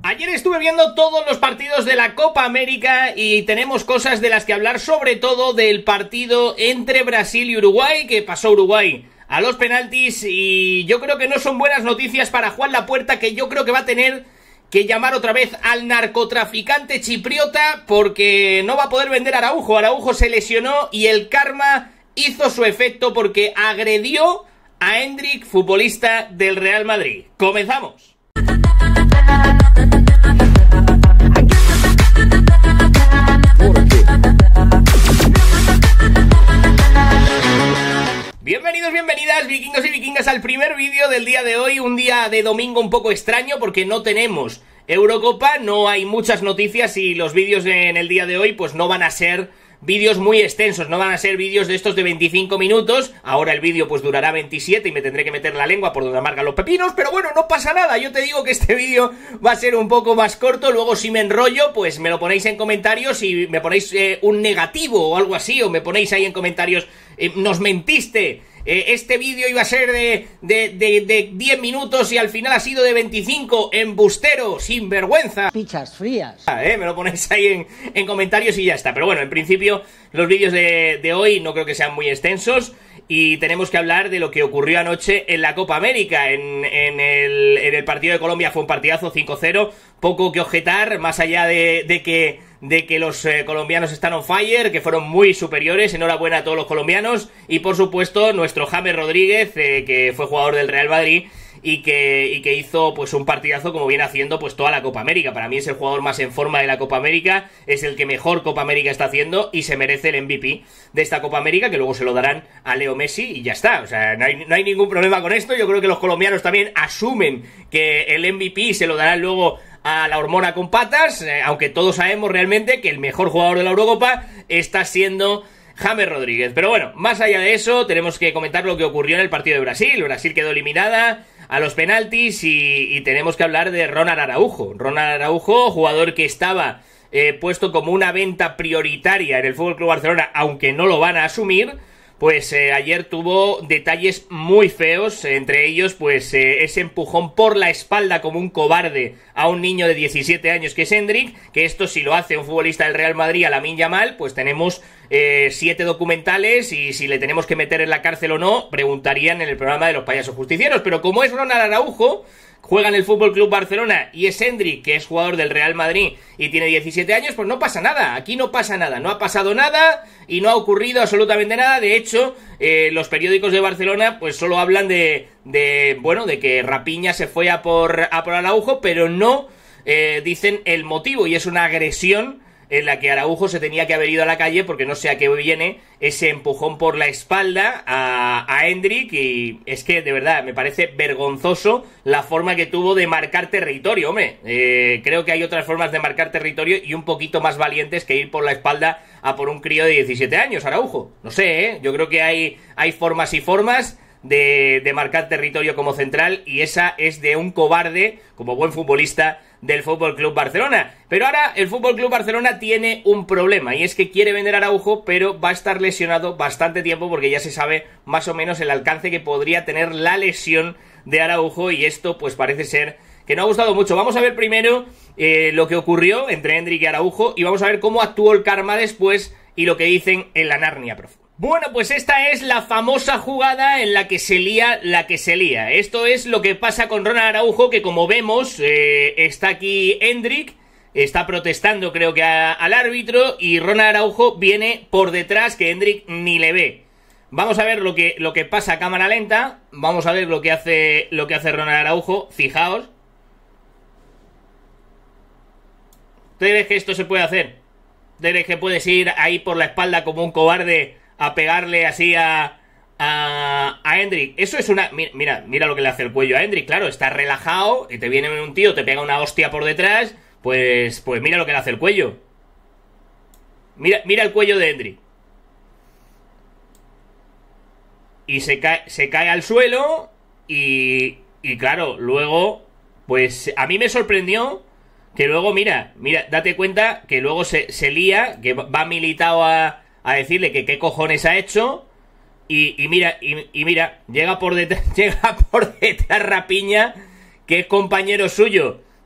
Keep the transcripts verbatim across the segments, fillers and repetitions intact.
Ayer estuve viendo todos los partidos de la Copa América y tenemos cosas de las que hablar, sobre todo del partido entre Brasil y Uruguay, que pasó Uruguay a los penaltis, y yo creo que no son buenas noticias para Juan Lapuerta, que yo creo que va a tener que llamar otra vez al narcotraficante chipriota, porque no va a poder vender a Araujo. Araujo se lesionó y el karma hizo su efecto porque agredió a Endrick, futbolista del Real Madrid. ¡Comenzamos! Bienvenidos, bienvenidas, vikingos y vikingas, al primer vídeo del día de hoy. Un día de domingo un poco extraño porque no tenemos Eurocopa, no hay muchas noticias y los vídeos en el día de hoy pues no van a ser vídeos muy extensos, no van a ser vídeos de estos de veinticinco minutos. Ahora el vídeo pues durará veintisiete y me tendré que meter la lengua por donde amargan los pepinos, pero bueno, no pasa nada. Yo te digo que este vídeo va a ser un poco más corto. Luego si me enrollo pues me lo ponéis en comentarios y me ponéis eh, un negativo o algo así, o me ponéis ahí en comentarios eh, nos mentiste, eh, este vídeo iba a ser de, de, de, de diez minutos y al final ha sido de veinticinco, embustero, sinvergüenza. Pichas frías. Ah, eh, me lo ponéis ahí en, en comentarios y ya está. Pero bueno, en principio los vídeos de, de hoy no creo que sean muy extensos y tenemos que hablar de lo que ocurrió anoche en la Copa América. En, en, el, en el partido de Colombia fue un partidazo, cinco cero, poco que objetar, más allá de, de que... de que los eh, colombianos están on fire, que fueron muy superiores. Enhorabuena a todos los colombianos y por supuesto nuestro James Rodríguez, eh, que fue jugador del Real Madrid y que, y que hizo pues un partidazo como viene haciendo pues toda la Copa América. Para mí es el jugador más en forma de la Copa América, es el que mejor Copa América está haciendo y se merece el M V P de esta Copa América, que luego se lo darán a Leo Messi y ya está. O sea, no hay, no hay ningún problema con esto. Yo creo que los colombianos también asumen que el M V P se lo darán luego a la hormona con patas, eh, aunque todos sabemos realmente que el mejor jugador de la Eurocopa está siendo James Rodríguez. Pero bueno, más allá de eso, tenemos que comentar lo que ocurrió en el partido de Brasil. Brasil quedó eliminada a los penaltis y, y tenemos que hablar de Ronald Araujo. Ronald Araujo, jugador que estaba eh, puesto como una venta prioritaria en el F C Barcelona, aunque no lo van a asumir. Pues eh, ayer tuvo detalles muy feos, entre ellos pues eh, ese empujón por la espalda como un cobarde a un niño de diecisiete años que es Endrick, que esto si lo hace un futbolista del Real Madrid, a Lamine Yamal, pues tenemos eh, siete documentales y si le tenemos que meter en la cárcel o no, preguntarían en el programa de los payasos justicieros. Pero como es Ronald Araujo, juega en el F C Barcelona y es Endrick, que es jugador del Real Madrid y tiene diecisiete años, pues no pasa nada, aquí no pasa nada, no ha pasado nada y no ha ocurrido absolutamente nada. De hecho, eh, los periódicos de Barcelona pues solo hablan de, de bueno, de que Rapiña se fue a por, a por Araujo, pero no eh, dicen el motivo, y es una agresión en la que Araujo se tenía que haber ido a la calle porque no sé a qué viene ese empujón por la espalda a, a Endrick, y es que de verdad me parece vergonzoso la forma que tuvo de marcar territorio, hombre. Eh, creo que hay otras formas de marcar territorio y un poquito más valientes que ir por la espalda a por un crío de diecisiete años, Araujo. No sé, ¿eh? Yo creo que hay, hay formas y formas de, de marcar territorio como central y esa es de un cobarde como buen futbolista del F C Barcelona. Pero ahora el F C Barcelona tiene un problema y es que quiere vender a Araujo, pero va a estar lesionado bastante tiempo porque ya se sabe más o menos el alcance que podría tener la lesión de Araujo y esto pues parece ser que no ha gustado mucho. Vamos a ver primero eh, lo que ocurrió entre Endrick y Araujo y vamos a ver cómo actuó el karma después y lo que dicen en la Narnia Profunda. Bueno, pues esta es la famosa jugada en la que se lía la que se lía. Esto es lo que pasa con Ronald Araujo, que como vemos eh, está aquí Endrick, está protestando creo que a, al árbitro, y Ronald Araujo viene por detrás que Endrick ni le ve. Vamos a ver lo que, lo que pasa a cámara lenta, vamos a ver lo que hace, lo que hace Ronald Araujo, fijaos. ¿Tú crees que esto se puede hacer? ¿Tú crees que puedes ir ahí por la espalda como un cobarde a pegarle así a, a, a Endrick? Eso es una... Mira, mira lo que le hace el cuello a Endrick, claro, está relajado y te viene un tío, te pega una hostia por detrás, pues pues mira lo que le hace el cuello. Mira, mira el cuello de Endrick. Y se cae, se cae al suelo y, y claro, luego, pues a mí me sorprendió que luego, mira, mira, date cuenta que luego se, se lía, que va militado a... a decirle que qué cojones ha hecho y, y mira, y, y mira, llega por detrás, llega por detrás Rapiña, que es compañero suyo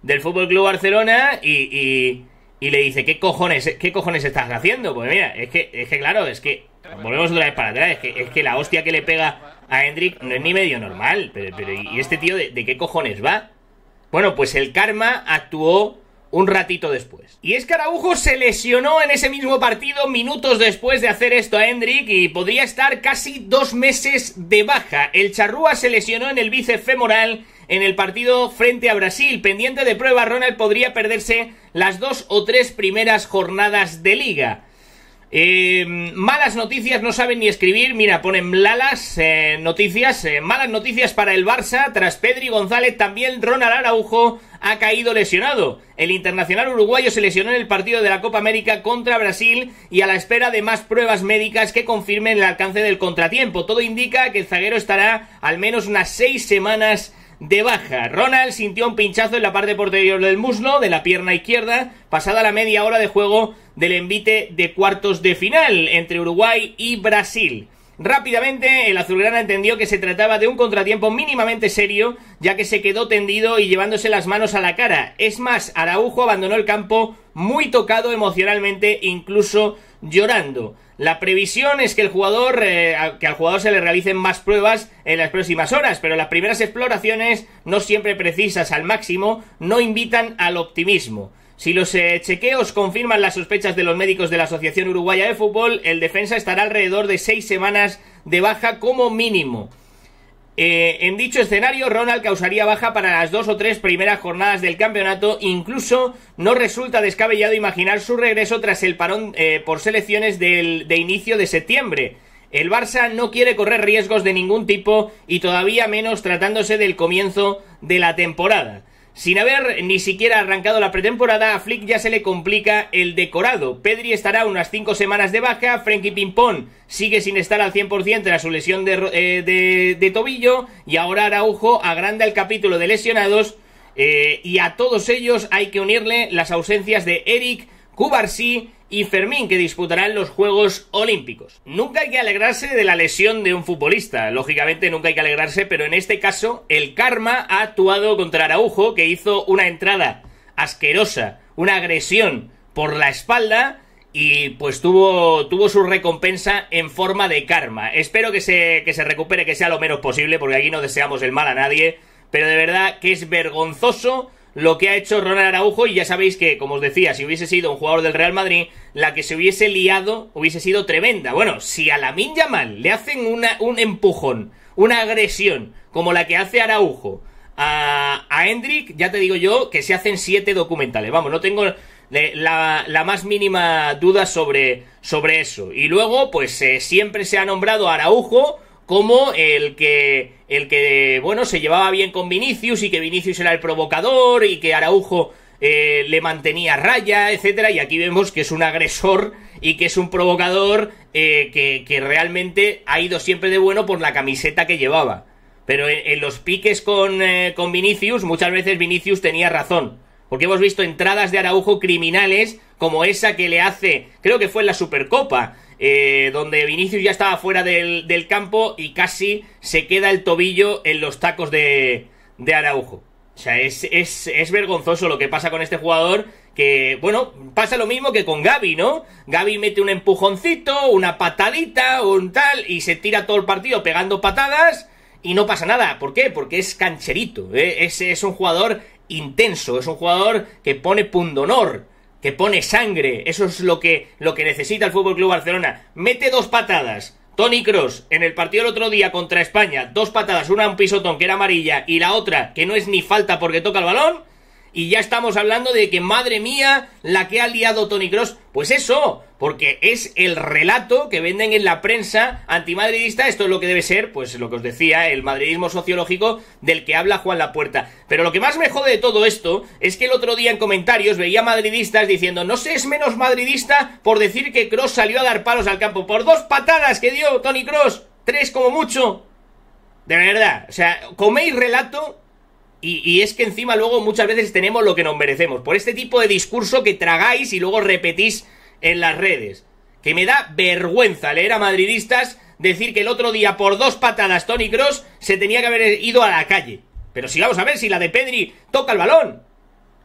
del F C Barcelona y, y, y le dice, ¿qué cojones, qué cojones estás haciendo? Pues mira, es que, es que claro, es que volvemos otra vez para atrás, es que, es que la hostia que le pega a Hendrik no es ni medio normal, pero, pero ¿y este tío de, de qué cojones va? Bueno, pues el karma actuó un ratito después. Y es que Araujo se lesionó en ese mismo partido minutos después de hacer esto a Hendrik y podría estar casi dos meses de baja. El charrúa se lesionó en el bíceps femoral en el partido frente a Brasil. Pendiente de prueba, Ronald podría perderse las dos o tres primeras jornadas de liga. Eh, malas noticias, no saben ni escribir. Mira, ponen lalas eh, noticias, eh, malas noticias para el Barça. Tras Pedri González, también Ronald Araujo ha caído lesionado. El internacional uruguayo se lesionó en el partido de la Copa América contra Brasil y a la espera de más pruebas médicas que confirmen el alcance del contratiempo. Todo indica que el zaguero estará al menos unas seis semanas de baja. Ronald sintió un pinchazo en la parte posterior del muslo, de la pierna izquierda, pasada la media hora de juego del envite de cuartos de final entre Uruguay y Brasil. Rápidamente el azulgrana entendió que se trataba de un contratiempo mínimamente serio, ya que se quedó tendido y llevándose las manos a la cara. Es más, Araujo abandonó el campo muy tocado emocionalmente, incluso llorando. La previsión es que el jugador, eh, que al jugador se le realicen más pruebas en las próximas horas, pero las primeras exploraciones, no siempre precisas al máximo, no invitan al optimismo. Si los eh, chequeos confirman las sospechas de los médicos de la Asociación Uruguaya de Fútbol, el defensa estará alrededor de seis semanas de baja como mínimo. Eh, en dicho escenario, Ronald causaría baja para las dos o tres primeras jornadas del campeonato. Incluso no resulta descabellado imaginar su regreso tras el parón eh, por selecciones del, de inicio de septiembre. El Barça no quiere correr riesgos de ningún tipo y todavía menos tratándose del comienzo de la temporada. Sin haber ni siquiera arrancado la pretemporada, a Flick ya se le complica el decorado. Pedri estará unas cinco semanas de baja, Frenkie Pimpón sigue sin estar al cien por ciento tras su lesión de, eh, de, de tobillo, y ahora Araujo agranda el capítulo de lesionados, eh, y a todos ellos hay que unirle las ausencias de Eric, Cubarsí y Fermín, que disputarán los Juegos Olímpicos. Nunca hay que alegrarse de la lesión de un futbolista, lógicamente nunca hay que alegrarse, pero en este caso el karma ha actuado contra Araujo, que hizo una entrada asquerosa, una agresión por la espalda, y pues tuvo, tuvo su recompensa en forma de karma. Espero que se, que se recupere, que sea lo menos posible, porque aquí no deseamos el mal a nadie, pero de verdad que es vergonzoso lo que ha hecho Ronald Araujo, y ya sabéis que, como os decía, si hubiese sido un jugador del Real Madrid, la que se hubiese liado hubiese sido tremenda. Bueno, si a Lamine Yamal le hacen una, un empujón, una agresión, como la que hace Araujo a, a Hendrik, ya te digo yo que se hacen siete documentales. Vamos, no tengo la, la más mínima duda sobre, sobre eso. Y luego, pues eh, siempre se ha nombrado a Araujo como el que, el que, bueno, se llevaba bien con Vinicius, y que Vinicius era el provocador, y que Araujo eh, le mantenía a raya, etcétera, y aquí vemos que es un agresor y que es un provocador eh, que, que realmente ha ido siempre de bueno por la camiseta que llevaba. Pero en, en los piques con, eh, con Vinicius, muchas veces Vinicius tenía razón, porque hemos visto entradas de Araujo criminales, como esa que le hace, creo que fue en la Supercopa, Eh, donde Vinicius ya estaba fuera del, del campo y casi se queda el tobillo en los tacos de, de Araujo. O sea, es, es, es vergonzoso lo que pasa con este jugador, que, bueno, pasa lo mismo que con Gavi, ¿no? Gavi mete un empujoncito, una patadita, un tal, y se tira todo el partido pegando patadas y no pasa nada. ¿Por qué? Porque es cancherito, ¿eh? es, es un jugador intenso, es un jugador que pone pundonor, que pone sangre. Eso es lo que, lo que necesita el F C Barcelona. Mete dos patadas. Toni Kroos, en el partido del otro día contra España, dos patadas, una un pisotón que era amarilla y la otra que no es ni falta porque toca el balón, y ya estamos hablando de que, madre mía, la que ha liado Toni Kroos. Pues eso, porque es el relato que venden en la prensa antimadridista. Esto es lo que debe ser, pues lo que os decía, el madridismo sociológico del que habla Juan Lapuerta. Pero lo que más me jode de todo esto es que el otro día en comentarios veía madridistas diciendo: no se es menos madridista por decir que Kroos salió a dar palos al campo por dos patadas que dio Toni Kroos, tres como mucho. De verdad, o sea, coméis relato. Y, y es que encima luego muchas veces tenemos lo que nos merecemos por este tipo de discurso que tragáis y luego repetís en las redes. Que me da vergüenza leer a madridistas decir que el otro día por dos patadas Toni Kroos se tenía que haber ido a la calle. Pero si vamos a ver, si la de Pedri toca el balón.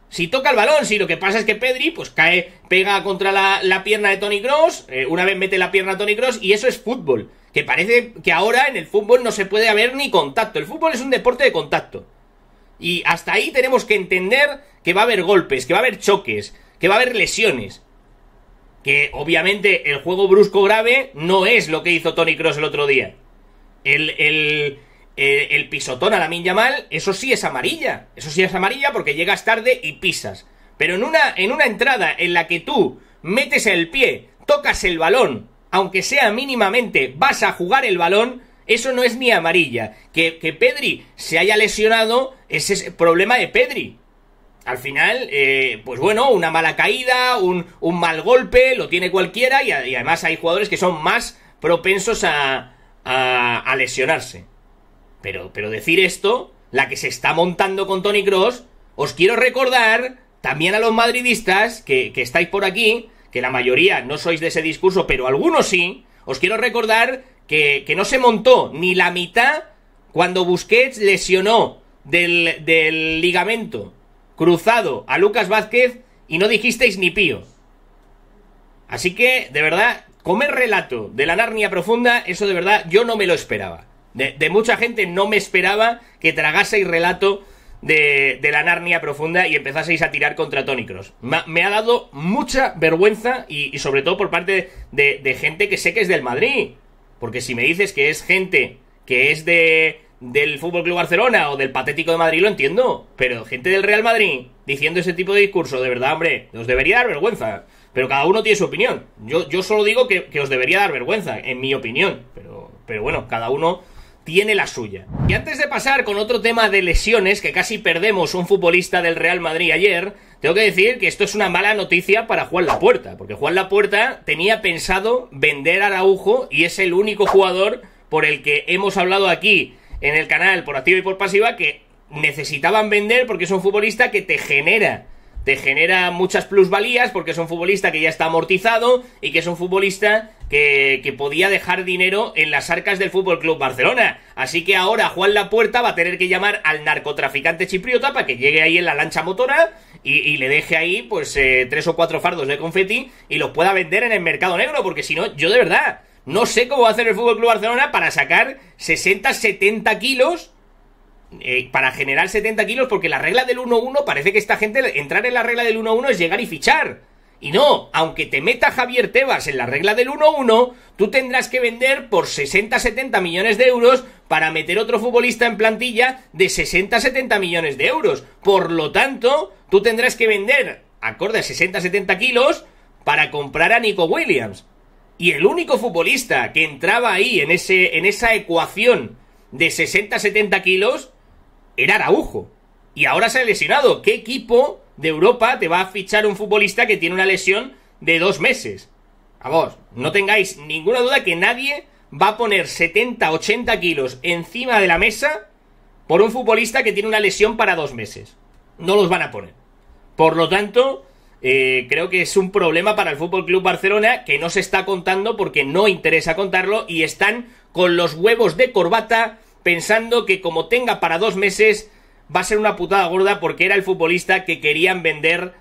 Si toca el balón, si lo que pasa es que Pedri pues cae, pega contra la, la pierna de Toni Kroos, eh, una vez mete la pierna a Toni Kroos y eso es fútbol. Que parece que ahora en el fútbol no se puede haber ni contacto. El fútbol es un deporte de contacto. Y hasta ahí tenemos que entender que va a haber golpes, que va a haber choques, que va a haber lesiones. Que obviamente el juego brusco grave no es lo que hizo Toni Kroos el otro día. El, el, el, el pisotón a Lamine Yamal, eso sí es amarilla. Eso sí es amarilla porque llegas tarde y pisas. Pero en una, en una entrada en la que tú metes el pie, tocas el balón, aunque sea mínimamente, vas a jugar el balón, eso no es ni amarilla. Que, que Pedri se haya lesionado, ese es el problema de Pedri. Al final, eh, pues bueno, una mala caída, un, un mal golpe, lo tiene cualquiera y, y además hay jugadores que son más propensos a, a, a lesionarse. Pero, pero decir esto, la que se está montando con Toni Kroos, os quiero recordar también a los madridistas que, que estáis por aquí, que la mayoría no sois de ese discurso, pero algunos sí, os quiero recordar que, que no se montó ni la mitad cuando Busquets lesionó del, del ligamento cruzado a Lucas Vázquez y no dijisteis ni pío. Así que, de verdad, comer relato de la Narnia profunda, eso de verdad yo no me lo esperaba. De, de mucha gente no me esperaba que tragaseis relato de, de la Narnia profunda y empezaseis a tirar contra Toni Kroos. Me, me ha dado mucha vergüenza y, y sobre todo por parte de, de gente que sé que es del Madrid. Porque si me dices que es gente que es de... del F C Barcelona o del patético de Madrid lo entiendo, pero gente del Real Madrid diciendo ese tipo de discurso, de verdad, hombre, os debería dar vergüenza. Pero cada uno tiene su opinión. Yo, yo solo digo que, que os debería dar vergüenza, en mi opinión. Pero, pero bueno, cada uno tiene la suya. Y antes de pasar con otro tema de lesiones, que casi perdemos un futbolista del Real Madrid ayer, tengo que decir que esto es una mala noticia para Juan Lapuerta, porque Juan Lapuerta tenía pensado vender a Araujo y es el único jugador por el que hemos hablado aquí en el canal, por activa y por pasiva, que necesitaban vender porque es un futbolista que te genera, te genera muchas plusvalías, porque es un futbolista que ya está amortizado y que es un futbolista que, que podía dejar dinero en las arcas del F C Barcelona. Así que ahora Juan Lapuerta va a tener que llamar al narcotraficante chipriota para que llegue ahí en la lancha motora y, y le deje ahí pues eh, tres o cuatro fardos de confeti y los pueda vender en el mercado negro, porque si no, yo de verdad no sé cómo va a hacer el F C Barcelona para sacar sesenta, setenta kilos, eh, para generar setenta kilos, porque la regla del uno uno, parece que esta gente, entrar en la regla del uno uno es llegar y fichar. Y no, aunque te meta Javier Tebas en la regla del uno uno, tú tendrás que vender por sesenta, setenta millones de euros para meter otro futbolista en plantilla de sesenta, setenta millones de euros. Por lo tanto, tú tendrás que vender, acorde a sesenta, setenta kilos, para comprar a Nico Williams. Y el único futbolista que entraba ahí en, ese, en esa ecuación de sesenta, setenta kilos era Araujo. Y ahora se ha lesionado. ¿Qué equipo de Europa te va a fichar un futbolista que tiene una lesión de dos meses? Vamos, no tengáis ninguna duda que nadie va a poner setenta, ochenta kilos encima de la mesa por un futbolista que tiene una lesión para dos meses. No los van a poner. Por lo tanto, eh, creo que es un problema para el F C Barcelona que no se está contando porque no interesa contarlo y están con los huevos de corbata pensando que como tenga para dos meses va a ser una putada gorda porque era el futbolista que querían vender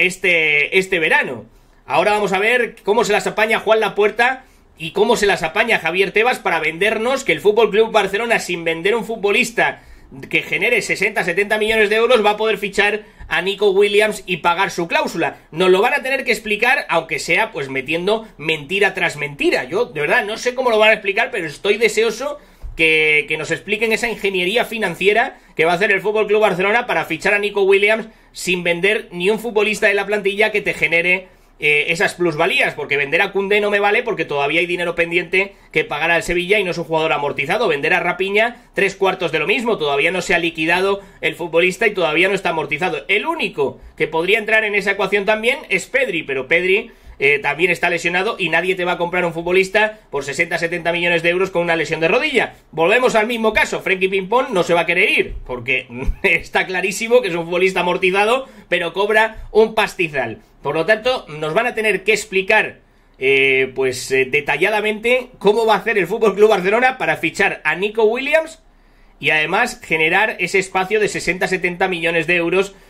este, este verano. Ahora vamos a ver cómo se las apaña Juan Lapuerta y cómo se las apaña Javier Tebas para vendernos que el F C Barcelona, sin vender un futbolista que genere sesenta, setenta millones de euros, va a poder fichar a Nico Williams y pagar su cláusula. Nos lo van a tener que explicar, aunque sea pues metiendo mentira tras mentira. Yo, de verdad, no sé cómo lo van a explicar, pero estoy deseoso que, que nos expliquen esa ingeniería financiera que va a hacer el F C Barcelona para fichar a Nico Williams sin vender ni un futbolista de la plantilla que te genere Eh, esas plusvalías, porque vender a Koundé no me vale porque todavía hay dinero pendiente que pagar al Sevilla y no es un jugador amortizado. Vender a Rapiña, tres cuartos de lo mismo, todavía no se ha liquidado el futbolista y todavía no está amortizado. El único que podría entrar en esa ecuación también es Pedri, pero Pedri eh, también está lesionado y nadie te va a comprar un futbolista por sesenta, setenta millones de euros con una lesión de rodilla. Volvemos al mismo caso, Frenkie Pimpón no se va a querer ir porque está clarísimo que es un futbolista amortizado pero cobra un pastizal. Por lo tanto, nos van a tener que explicar eh, pues eh, detalladamente cómo va a hacer el F C Barcelona para fichar a Nico Williams y además generar ese espacio de sesenta, setenta millones de euros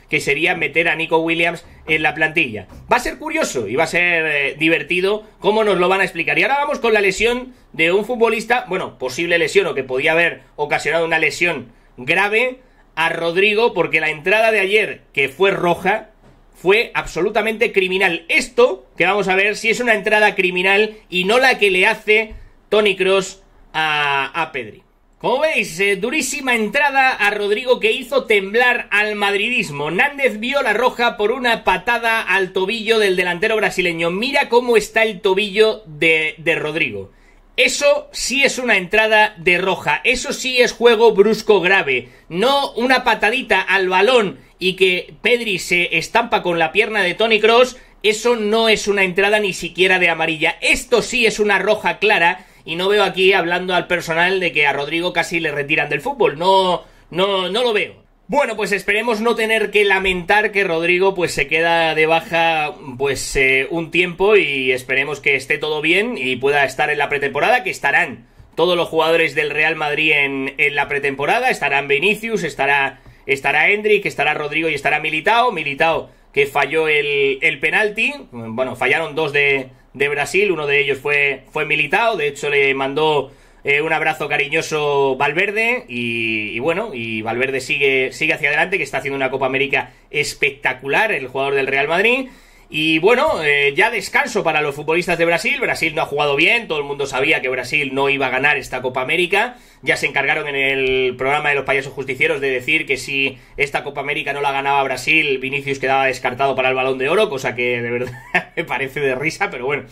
que sería meter a Nico Williams en la plantilla. Va a ser curioso y va a ser eh, divertido cómo nos lo van a explicar. Y ahora vamos con la lesión de un futbolista, bueno, posible lesión o que podía haber ocasionado una lesión grave a Rodrigo, porque la entrada de ayer, que fue roja, fue absolutamente criminal. Esto, que vamos a ver si es una entrada criminal y no la que le hace Toni Kroos a, a Pedri. Como veis, eh, durísima entrada a Rodrigo que hizo temblar al madridismo. Nández vio la roja por una patada al tobillo del delantero brasileño. Mira cómo está el tobillo de, de Rodrigo. Eso sí es una entrada de roja. Eso sí es juego brusco grave. No una patadita al balón y que Pedri se estampa con la pierna de Toni Kroos. Eso no es una entrada ni siquiera de amarilla. Esto sí es una roja clara. Y no veo aquí hablando al personal de que a Rodrigo casi le retiran del fútbol. No, no, no lo veo. Bueno, pues esperemos no tener que lamentar que Rodrigo pues se queda de baja pues eh, un tiempo, y esperemos que esté todo bien y pueda estar en la pretemporada, que estarán todos los jugadores del Real Madrid en, en la pretemporada. Estarán Vinicius, estará, estará Endrick, estará Rodrigo y estará Militao. Militao que falló el, el penalti. Bueno, fallaron dos de... de Brasil, uno de ellos fue, fue Militao, de hecho le mandó eh, un abrazo cariñoso Valverde, y, y bueno, y Valverde sigue, sigue hacia adelante, que está haciendo una Copa América espectacular, el jugador del Real Madrid. Y bueno, eh, ya descanso para los futbolistas de Brasil. Brasil no ha jugado bien, todo el mundo sabía que Brasil no iba a ganar esta Copa América. Ya se encargaron en el programa de los payasos justicieros de decir que si esta Copa América no la ganaba Brasil, Vinicius quedaba descartado para el Balón de Oro, cosa que de verdad me parece de risa, pero bueno,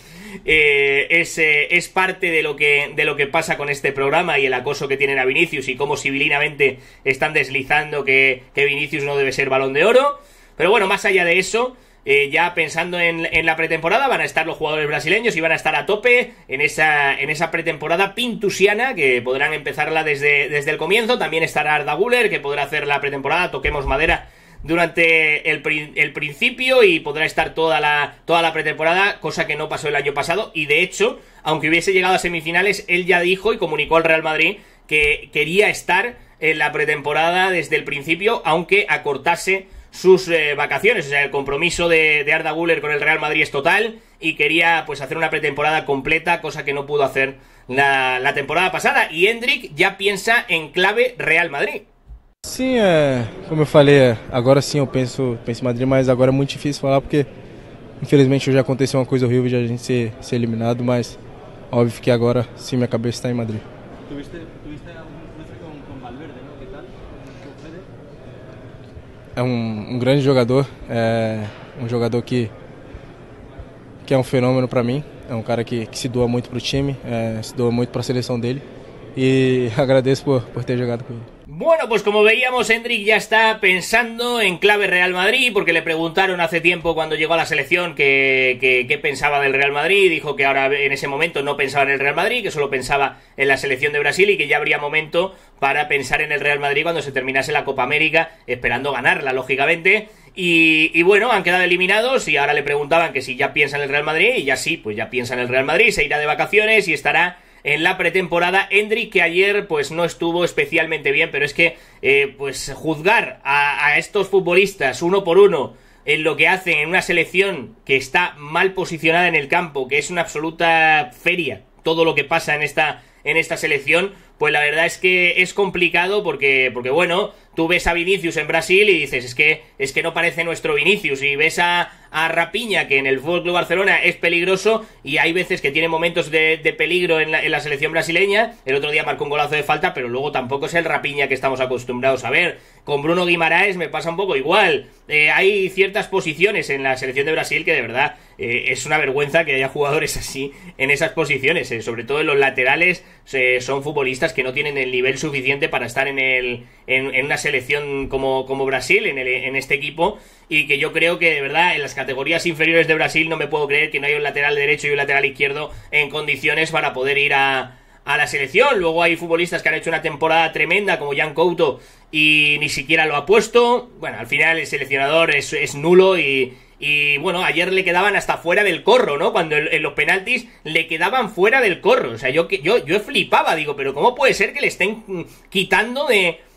eh, es, eh, es parte de lo, que, de lo que pasa con este programa y el acoso que tienen a Vinicius y cómo civilinamente están deslizando que, que Vinicius no debe ser Balón de Oro. Pero bueno, más allá de eso, Eh, ya pensando en, en la pretemporada, van a estar los jugadores brasileños y van a estar a tope en esa, en esa pretemporada pintusiana, que podrán empezarla desde, desde el comienzo. También estará Arda Güler, que podrá hacer la pretemporada, toquemos madera, durante el, el principio, y podrá estar toda la, toda la pretemporada, cosa que no pasó el año pasado. Y de hecho, aunque hubiese llegado a semifinales, él ya dijo y comunicó al Real Madrid que quería estar en la pretemporada desde el principio, aunque acortase sus eh, vacaciones. O sea, el compromiso de, de Arda Güler con el Real Madrid es total, y quería pues hacer una pretemporada completa, cosa que no pudo hacer la, la temporada pasada. Y Endrick ya piensa en clave Real Madrid. Sim, é, como eu falei, agora sim eu penso, penso em Madrid, mas agora é muito difícil falar porque infelizmente já aconteceu uma coisa horrível de a gente ser, ser eliminado, mas óbvio que agora sim minha cabeça está em Madrid. ¿Tuviste, tuviste algún cruce con, con Valverde, ¿no? ¿Qué tal? É um, um grande jogador, é um jogador que, que é um fenômeno para mim, é um cara que, que se doa muito para o time, é, se doa muito para a seleção dele, e agradeço por, por ter jogado com ele. Bueno, pues como veíamos, Endrick ya está pensando en clave Real Madrid, porque le preguntaron hace tiempo cuando llegó a la selección que, que, que pensaba del Real Madrid. Dijo que ahora en ese momento no pensaba en el Real Madrid, que solo pensaba en la selección de Brasil, y que ya habría momento para pensar en el Real Madrid cuando se terminase la Copa América, esperando ganarla, lógicamente. Y, y bueno, han quedado eliminados, y ahora le preguntaban que si ya piensa en el Real Madrid, y ya sí, pues ya piensa en el Real Madrid, se irá de vacaciones y estará en la pretemporada. Endrick, que ayer pues no estuvo especialmente bien, pero es que eh, pues juzgar a, a estos futbolistas uno por uno en lo que hacen en una selección que está mal posicionada en el campo, que es una absoluta feria todo lo que pasa en esta, en esta selección, pues la verdad es que es complicado, porque, porque bueno, tú ves a Vinicius en Brasil y dices, es que, es que no parece nuestro Vinicius, y ves a, a Rapiña, que en el F C Barcelona es peligroso, y hay veces que tiene momentos de, de peligro en la, en la selección brasileña. El otro día marcó un golazo de falta, pero luego tampoco es el Rapiña que estamos acostumbrados a ver. Con Bruno Guimaraes me pasa un poco igual. Eh, hay ciertas posiciones en la selección de Brasil que de verdad eh, es una vergüenza que haya jugadores así en esas posiciones, eh, sobre todo en los laterales. Eh, son futbolistas que no tienen el nivel suficiente para estar en el en, en una selección como, como Brasil, en, el, en este equipo, y que yo creo que de verdad en las categorías inferiores de Brasil no me puedo creer que no haya un lateral derecho y un lateral izquierdo en condiciones para poder ir a, a la selección. Luego hay futbolistas que han hecho una temporada tremenda, como Jan Couto, y ni siquiera lo ha puesto. Bueno, al final el seleccionador es, es nulo, y Y bueno, ayer le quedaban hasta fuera del corro, ¿no? Cuando en, en los penaltis le quedaban fuera del corro. O sea, yo, yo, yo flipaba, digo, pero ¿cómo puede ser que le estén quitando de,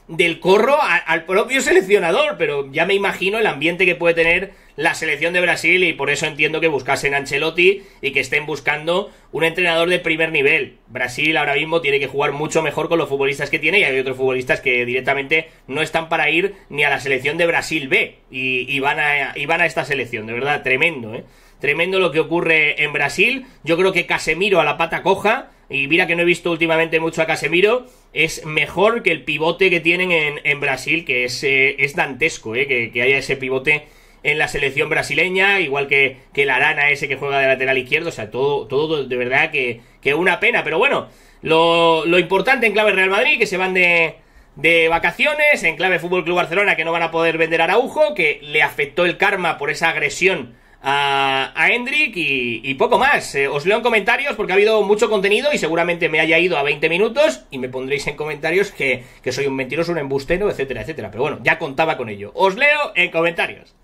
del corro a, al propio seleccionador, pero ya me imagino el ambiente que puede tener la selección de Brasil y por eso entiendo que buscasen a Ancelotti y que estén buscando un entrenador de primer nivel. Brasil ahora mismo tiene que jugar mucho mejor con los futbolistas que tiene y hay otros futbolistas que directamente no están para ir ni a la selección de Brasil B y, y, van, a, y van a esta selección, de verdad, tremendo, ¿eh? Tremendo lo que ocurre en Brasil. Yo creo que Casemiro a la pata coja, y mira que no he visto últimamente mucho a Casemiro, es mejor que el pivote que tienen en, en Brasil, que es, eh, es dantesco, eh, que, que haya ese pivote en la selección brasileña, igual que, que el Arana ese que juega de lateral izquierdo. O sea, todo, todo de verdad que, que una pena. Pero bueno, lo, lo importante en clave Real Madrid, que se van de, de vacaciones, en clave Fútbol Club Barcelona, que no van a poder vender a Araujo, que le afectó el karma por esa agresión a, a Endrick y, y poco más. Eh, os leo en comentarios porque ha habido mucho contenido y seguramente me haya ido a veinte minutos y me pondréis en comentarios que, que soy un mentiroso, un embustero, etcétera, etcétera. Pero bueno, ya contaba con ello. Os leo en comentarios.